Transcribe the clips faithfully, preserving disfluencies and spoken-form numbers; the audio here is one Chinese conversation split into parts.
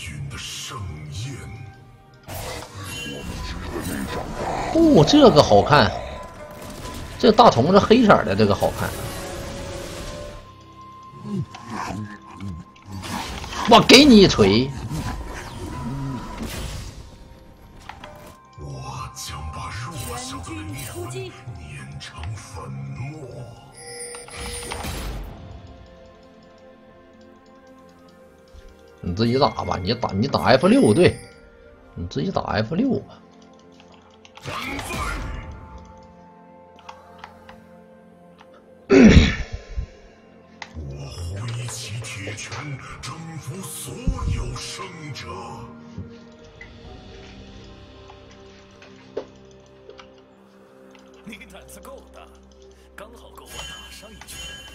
哦，这个好看，这大虫子黑色的这个好看。我给你一锤！ 我将把弱小的灵魂碾成粉末。 你自己打吧，你打你打 F 六，对，你自己打 F 六吧。 我挥起铁拳，征服所有生者。 你胆子够大，刚好够我打上一拳。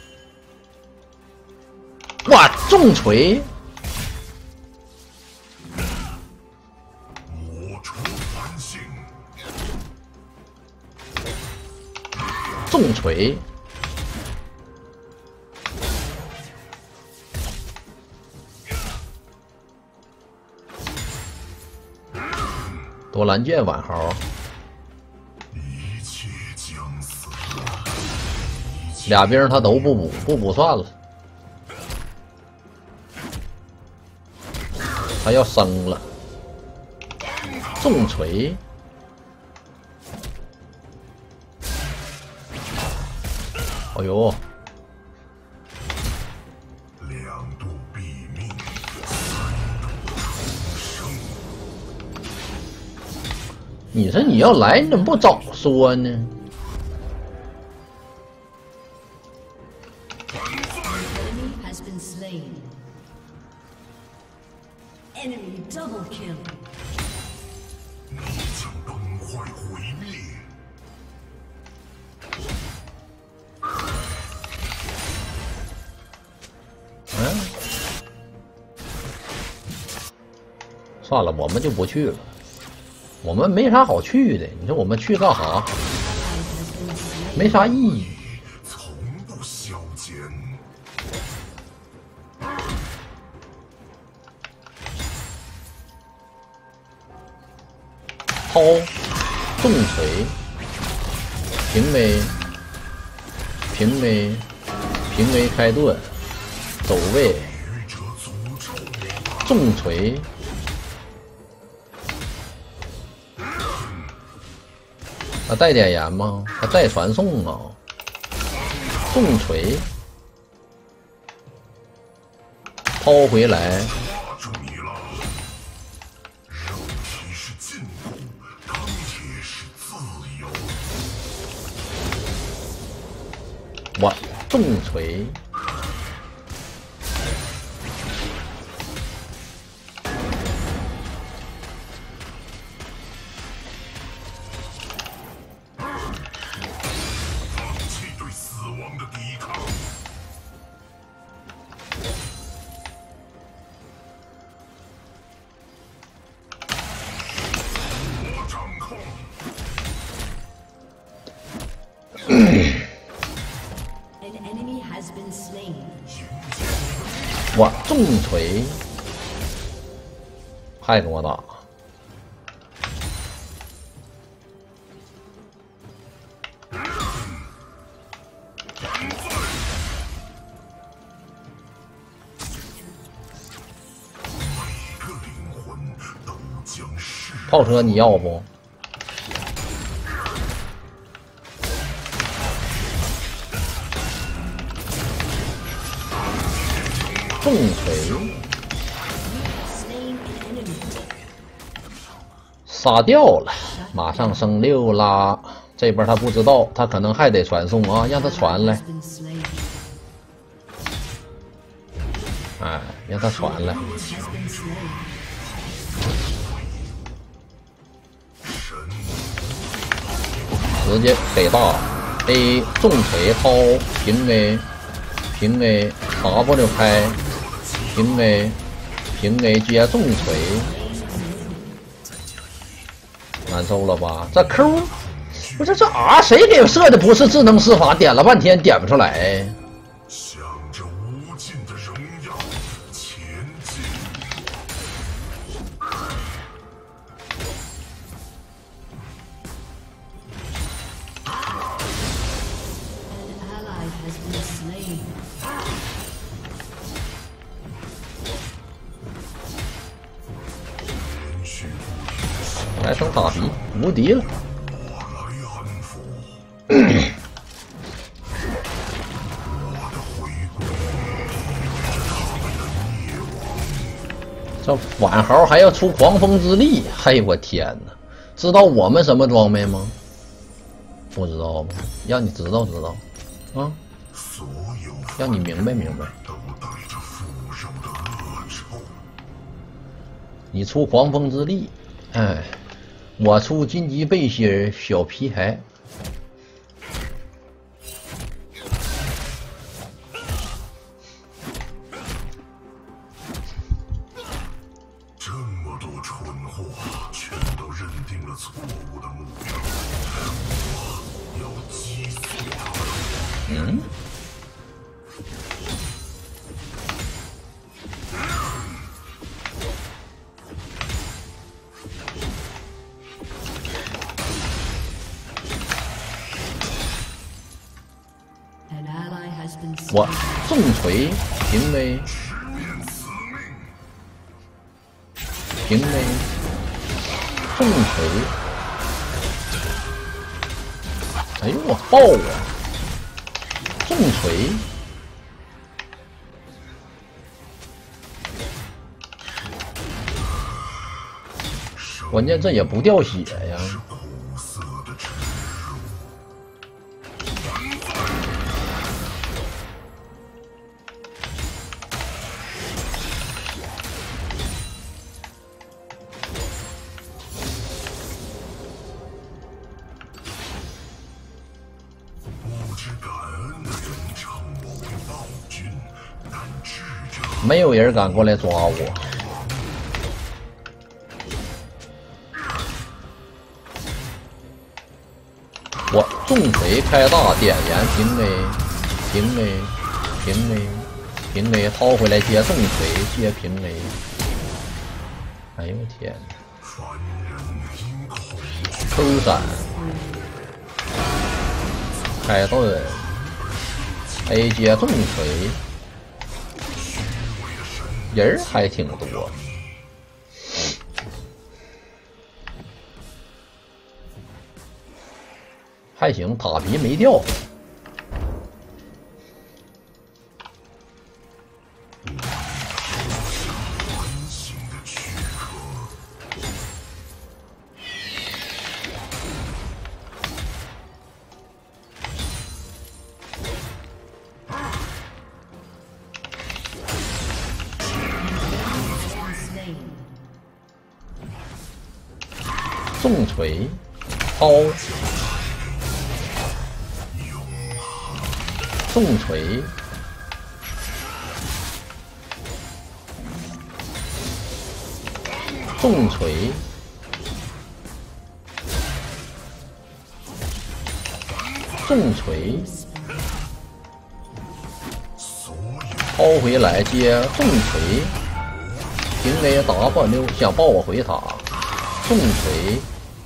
哇，重锤！ 抹除凡性。 重锤！多兰剑晚豪， 一切将死。 俩兵他都不补，不补算了。他要生了，重锤！哎呦！ 两度毙命，三度重生。 你说你要来，你怎么不早说呢？ Enemy double kill. 你将崩坏毁灭。 嗯，算了，我们就不去了。我们没啥好去的，你说我们去干啥？没啥意义。 从不消减。 抛重锤，平 A， 平 A， 平 A 开盾，走位，重锤，他带点盐吗？他带传送啊！重锤，抛回来。 我重锤， 放弃对死亡的抵抗。我掌控。 我重锤，还跟我打，炮车你要不？重锤，杀掉了，马上升六啦！这边他不知道，他可能还得传送啊，让他传来。哎，让他传来。直接给大 A 重锤抛平 A 平 A W 开。 平 A， 平 A 接重锤，难受了吧？这 Q， 不是这 R 谁给设的？不是智能施法，点了半天点不出来。 向着无尽的荣耀前进。 还剩大比无敌了。这晚豪还要出狂风之力，嘿我天哪！知道我们什么装备吗？不知道吗？让你知道知道，啊！让你明白明白。你出狂风之力，哎，我出荆棘背心小皮孩。嗯，我重锤平 A， 平 A， 重锤，哎呦我爆啊！重锤，关键这也不掉血呀。没有人敢过来抓我。我重锤开大点燃平 A， 平 A， 平 A， 平 A， 掏回来接重锤接平 A。哎呦天哪！抽闪，开盾 ，A 接重锤。人还挺多，还行，塔皮没掉。重锤，抛，重锤，重锤，重锤，抛回来接重锤，平 A W 想抱我回塔，重锤。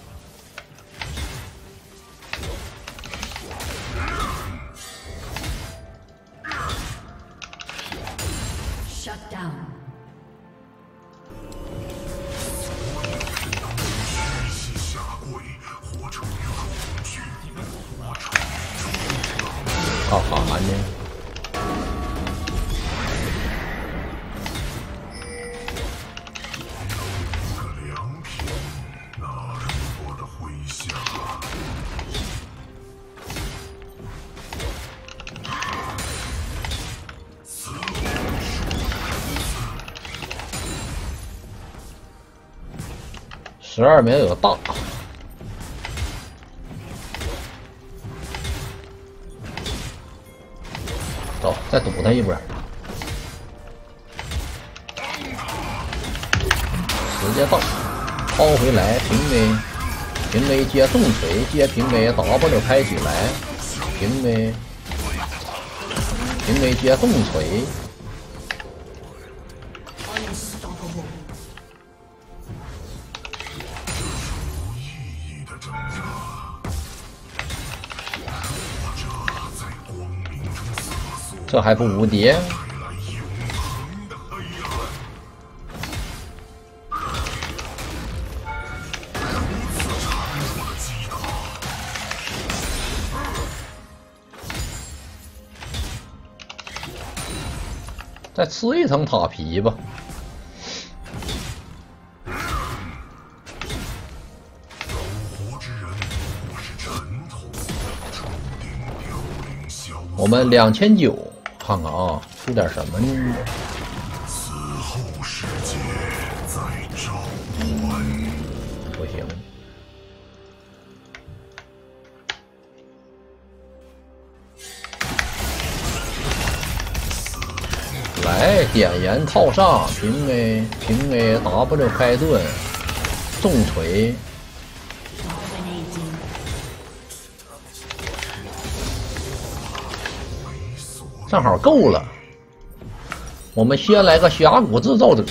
干啥呢？十二枚有大。走，再堵他一波，直接到，抛回来平 A， 平 A 接重锤接平 A W 开起来，平 A， 平 A 接重锤，这还不无敌？ 再吃一层塔皮吧。我们两千九，看看啊，出点什么呢？ 此后世界再召唤， 不行。来，点燃套上，平 A 平 A W 开盾，重锤。正好够了，我们先来个峡谷制造者。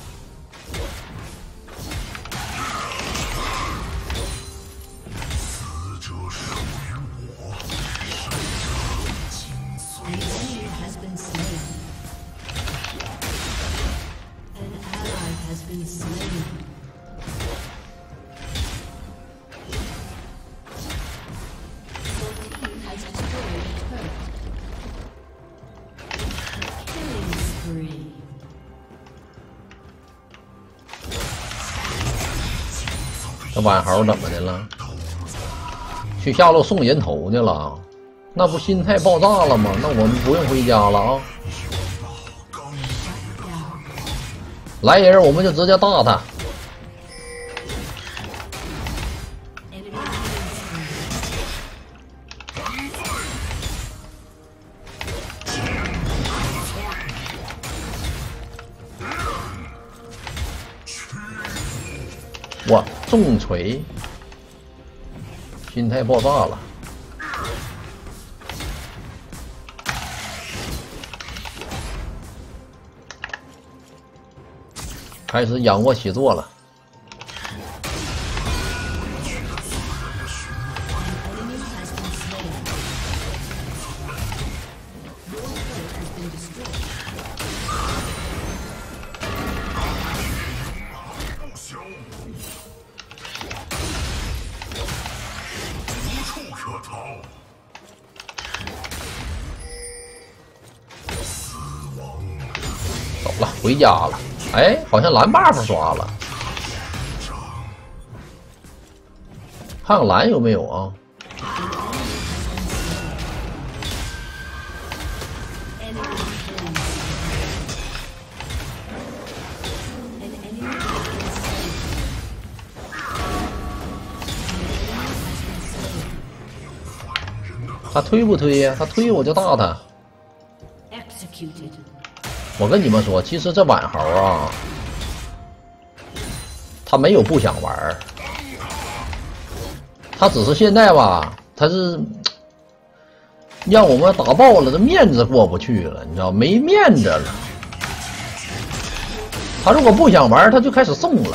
死者属于我，生者精髓。 has been slain. An ally has been slain. Your team has destroyed a turret. Killing spree. 这晚豪怎么的了？去下路送人头去了？那不心态爆炸了吗？那我们不用回家了啊！来人，我们就直接打他。 哇，重锤，心态爆炸了。开始仰卧起坐了。走了，回家了。哎，好像蓝 buff 刷了，看看蓝有没有啊？他推不推呀？他推我就打他。 Executed. 我跟你们说，其实这晚豪啊，他没有不想玩，他只是现在吧，他是让我们打爆了，这面子过不去了，你知道没面子了。他如果不想玩，他就开始送了。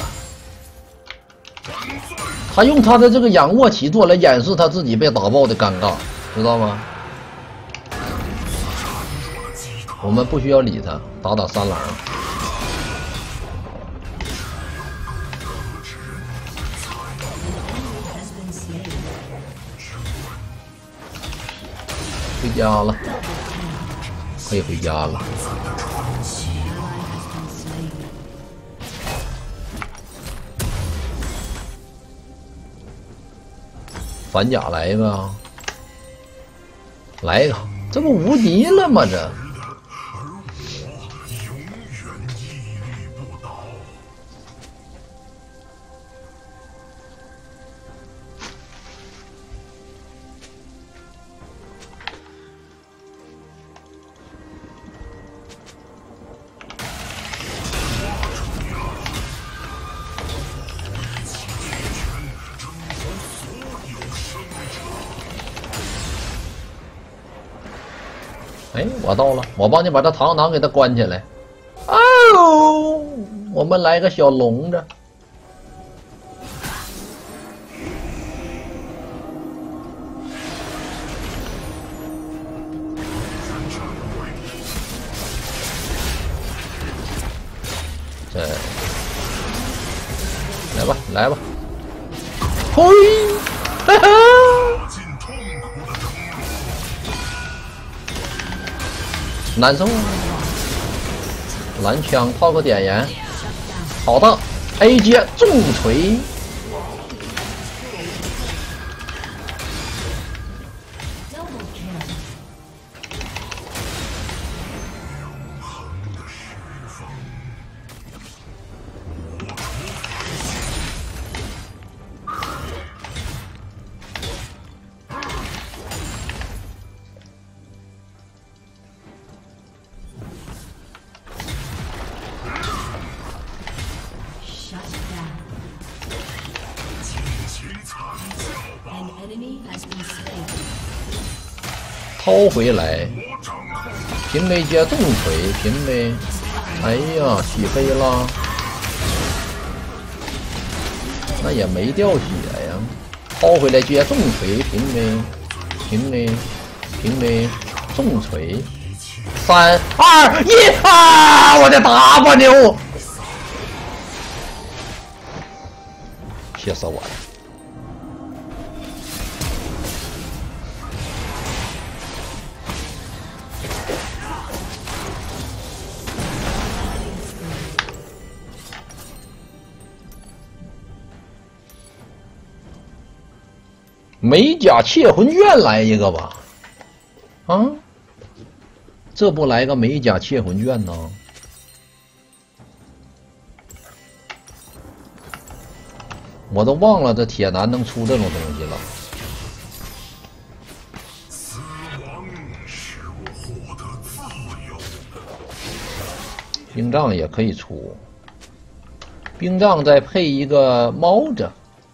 他用他的这个仰卧起坐来掩饰他自己被打爆的尴尬，知道吗？ 我们不需要理他，打打三狼。回家了，可以回家了。反甲来一个啊，来一个，这不无敌了吗？这。 哎，我到了，我帮你把这螳螂给它关起来。哦，我们来个小笼子。这，来吧，来吧，嘿，哈哈。 难受， 蓝枪套个点燃，好的 ，A 接重锤。 掏回来，平 A 接重锤，平 A， 哎呀，起飞了，那也没掉血呀，掏回来接重锤，平 A， 平 A， 平 A， 重锤，三二一啊！我的 W， 气死我了！ 美甲窃魂卷来一个吧，啊，这不来个美甲窃魂卷呢？我都忘了这铁男能出这种东西了。 死亡使我获得自由。 冰杖也可以出，冰杖再配一个猫着。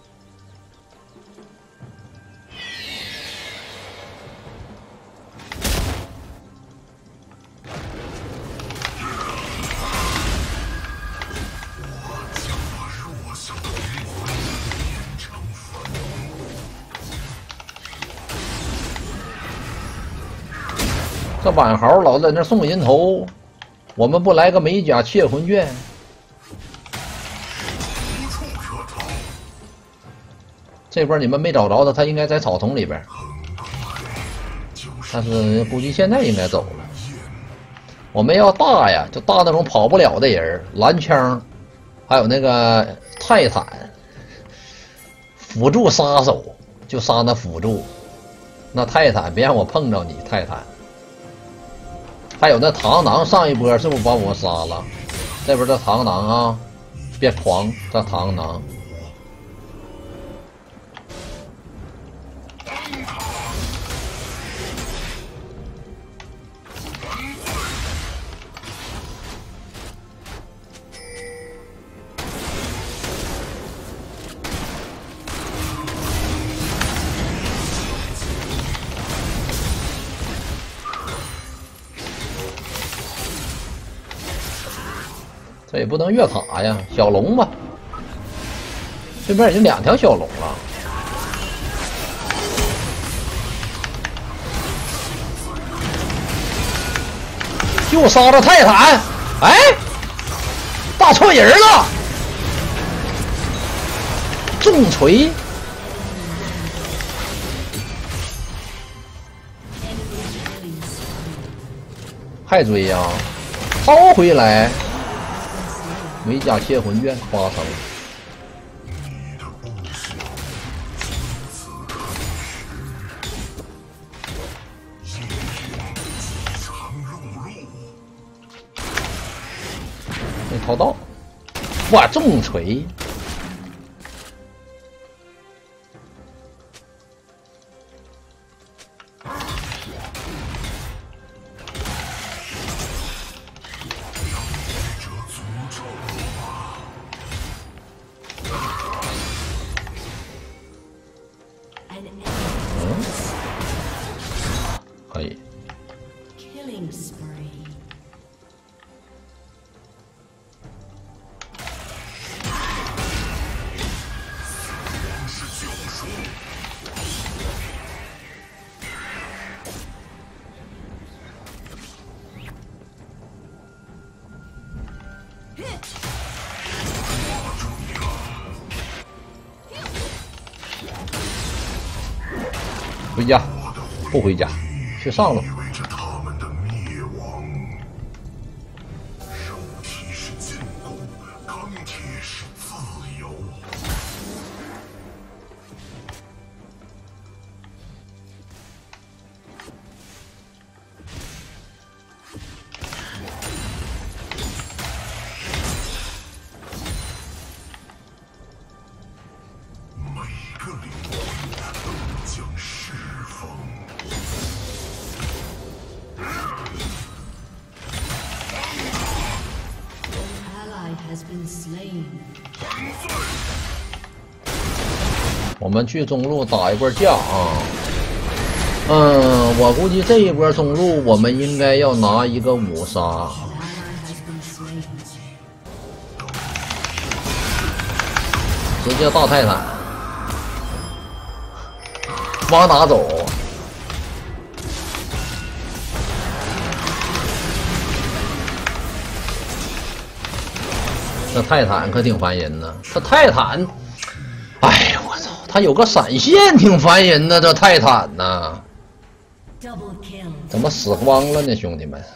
这晚豪老在那送人头，我们不来个美甲窃魂卷？这边你们没找着他，他应该在草丛里边，但是估计现在应该走了。我们要大呀，就大那种跑不了的人，蓝枪，还有那个泰坦，辅助杀手就杀那辅助，那泰坦别让我碰着你，泰坦。 还有那螳螂，上一波是不是把我杀了？这边这螳螂啊，别狂，这螳螂。这也不能越塔呀，小龙吧。这边已经两条小龙了，就杀了泰坦。哎，打错人了，重锤。还追呀、啊，掏回来。 美甲窃魂卷八成。 你的故事从此开始，英雄饥肠辘辘。 没掏到，哇，重锤！可以。 Killing spree. 是救赎。 回家，不回家，去上路。 意味着他们的灭亡。受是自由。每个灵魂都将释放。 Has been slain. 我们去中路打一波架啊！嗯，我估计这一波中路我们应该要拿一个五杀。直接大泰坦，往哪走？这泰坦可挺烦人呢。这泰坦，哎呀，我操！他有个闪现挺烦人的。这泰坦呐，怎么死光了呢，兄弟们？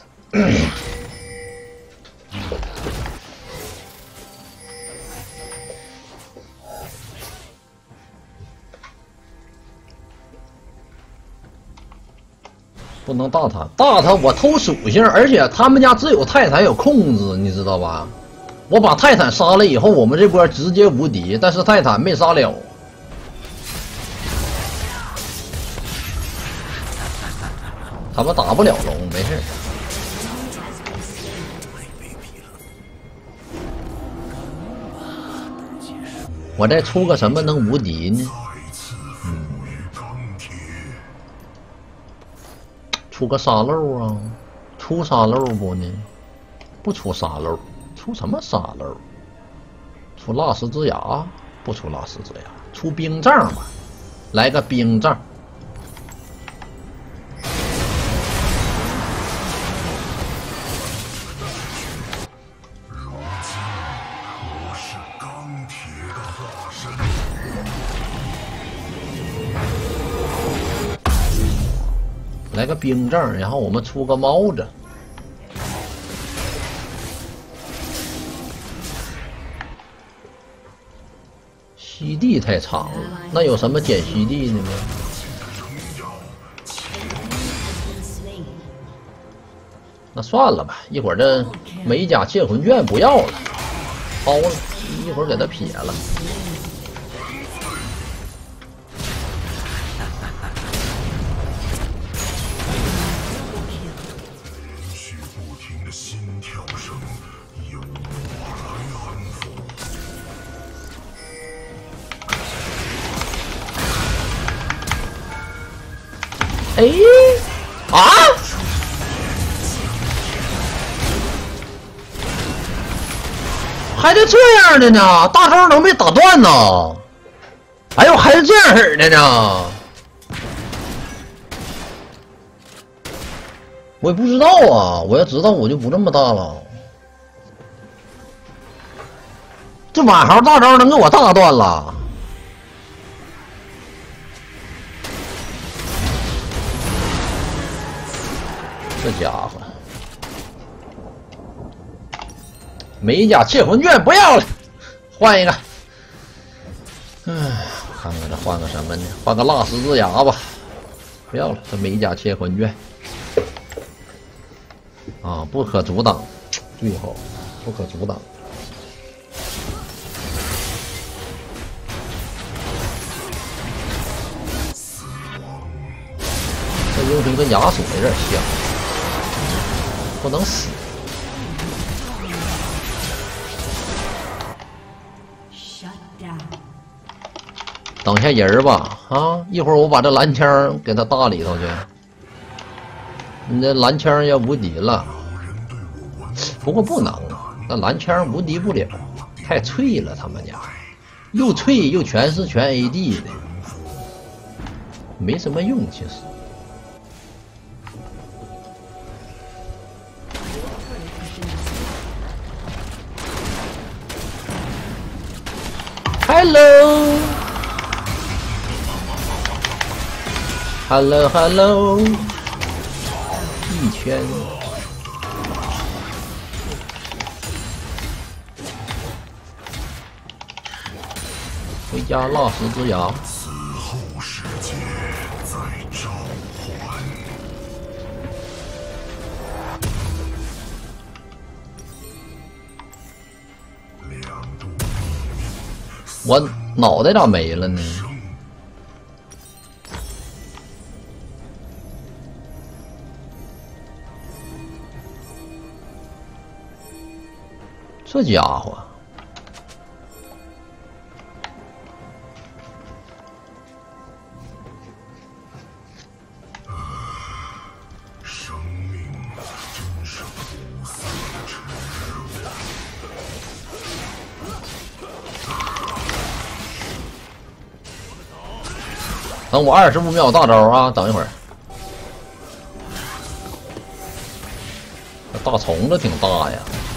不能大坦，大坦我偷属性，而且他们家只有泰坦有控制，你知道吧？我把泰坦杀了以后，我们这波直接无敌，但是泰坦没杀了。他们打不了龙，没事。我再出个什么能无敌呢？嗯，出个沙漏啊？出沙漏不呢？不出沙漏。出什么沙漏？出蜡石之牙？不出蜡石之牙，出冰杖吧，来个冰杖。 如今我是钢铁的化身。 来个冰杖，然后我们出个猫子。吸地太长了，那有什么减吸地的吗？那算了吧，一会儿这美甲窃魂卷不要了，抛了，一会儿给他撇了。 连续不停的心跳声，由我来安抚。 哎，啊！还得这样的呢？大招能被打断呢？哎呦，还是这样式的呢？我也不知道啊！我要知道我就不这么大了。这马豪大招能给我大断了？ 这家伙，美甲窃魂卷不要了，换一个。嗯，看看这换个什么呢？换个蜡石之牙吧，不要了，这美甲窃魂卷啊，不可阻挡，最后不可阻挡。这英雄跟亚索有点像。 不能死！等下人儿吧，啊！一会儿我把这蓝枪给他搭里头去。你这蓝枪要无敌了，不过不能，那蓝枪无敌不了，太脆了，他们家又脆又全是全 A D 的，没什么用，其实。 Hello, hello, hello， 一圈。 回家蜡石之牙。 此后世界再召唤。两度我脑袋咋没了呢？这家伙。 生命真是苦涩的耻辱。 等我二十五秒大招啊！等一会儿，这大虫子挺大呀。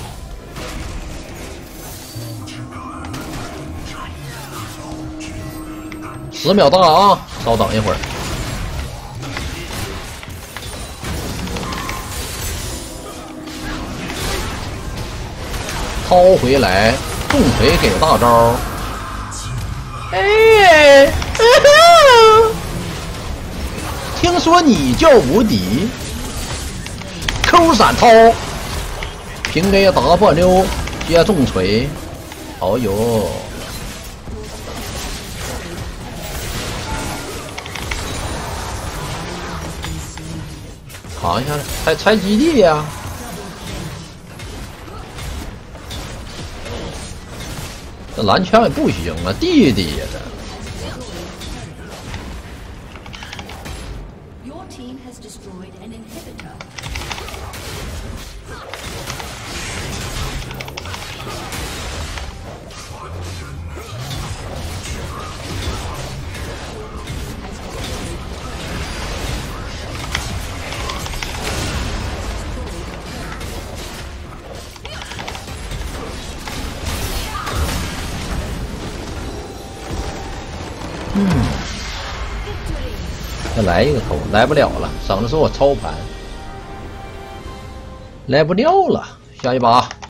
十秒大啊！稍等一会儿。 掏回来，重锤给大招。哎，听说你叫无敌 ，Q 闪掏，平 A W 接重锤。哦呦，扛一下，拆拆基地呀！ 这蓝枪也不行啊，弟弟呀这。 Your team has destroyed an inhibitor. 嗯，再来一个头，来不了了，省得说我操盘，来不了了，下一把。